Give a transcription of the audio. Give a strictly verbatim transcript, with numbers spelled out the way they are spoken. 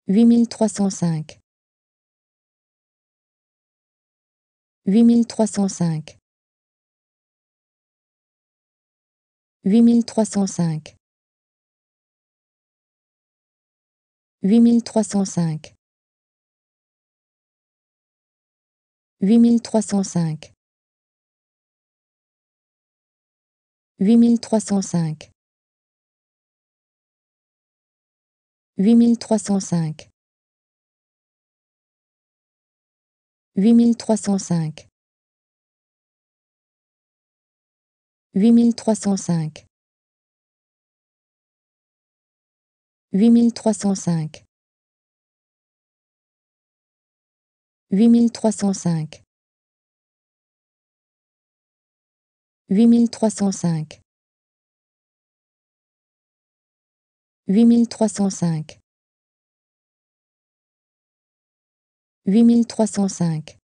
huit mille trois cent cinq. huit mille trois cent cinq. huit mille trois cent cinq. huit mille trois cent cinq. huit mille trois cent cinq. huit mille trois cent cinq. huit mille trois cent cinq. huit mille trois cent cinq. huit mille trois cent cinq. huit mille trois cent cinq. huit mille trois cent cinq. huit mille trois cent cinq. huit mille trois cent cinq. huit mille trois cent cinq.